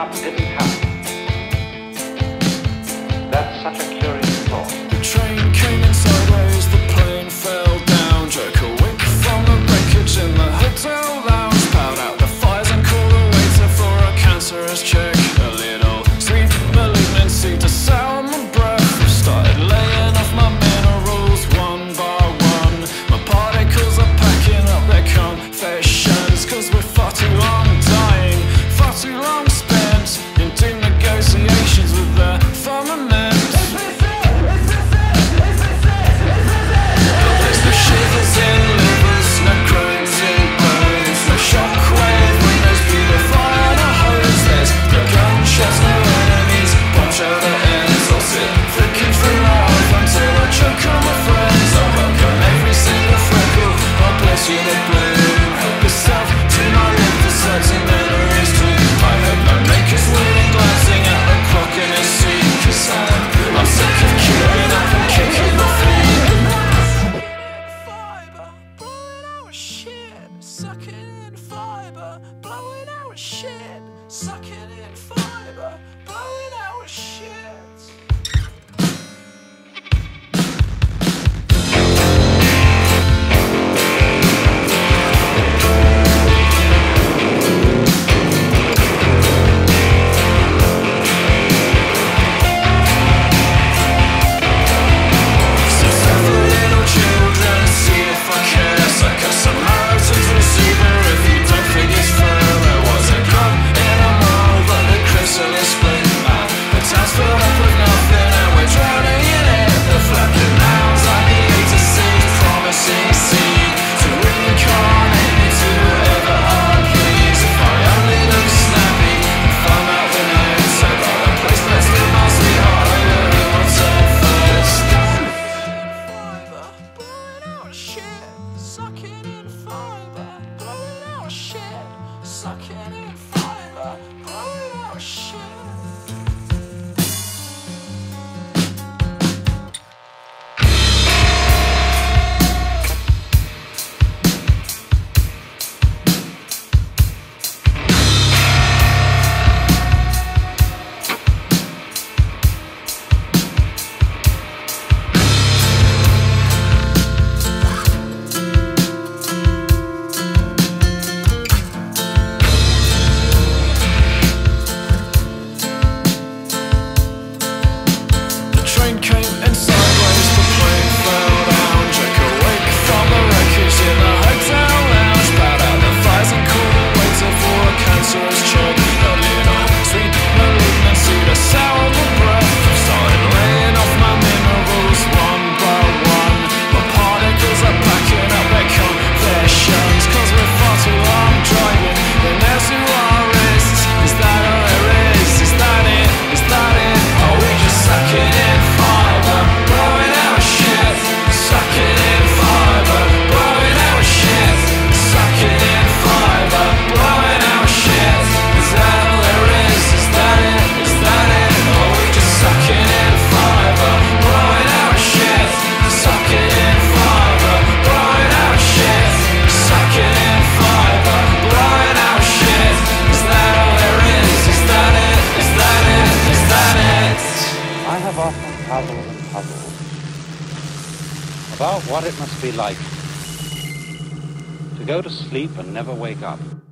that didn't happen. That's such a curious thought. The train came in sideways, the plane fell down. Jerk awake from the wreckage in the hotel lounge. Pout out the fires and call the waiter for a cancerous check. A little sweet malignancy to sour my breath. Started laying off my minerals one by one. My particles are packing up their confessions, 'cause we're far too long dying, far too long spent in doom negotiations with the firmament. There's no shivers in livers, no groans in bones, no shockwave when there's people fire the hose. There's no gunshots, no enemies, punch out the ends. I'll sit flicking through life until I choke on my friends. I'll welcome every single freckle, I'll bless you the blue. Help yourself to my lymphocytes memories too. I hope my maker's waiting, glancing at the clock in his seat. 'Cause I'm sick of queuing up and kicking my feet. Sucking in fiber, blowing our shit. Sucking in fiber, blowing our shit. Sucking in fiber, blowing our shit. Sucking in fiber, blowing our shit. Came in sideways, the plane fell down. Jerk awake from the wreckage in the hotel lounge. Pout out the fires and call the waiter for a cancerous check. A little sweet malignancy to sour the breath. Started laying off my minerals one by one. My particles are packing up their confessions, 'cause we're far too long driving in SURs. Is that all there is? Is that it? Is that it? Are we just sucking in? Blowing our shit, sucking in fiber, blowing our shit, sucking in fiber, blowing our shit. Is that all there is? Is that it? Is that it? Are we just sucking in fiber, blowing our shit, sucking in fiber, blowing our shit, sucking in fiber, blowing our shit. Is that all there is? Is that it? Is that it? Is that it? I have often puzzled about what it must be like to go to sleep and never wake up.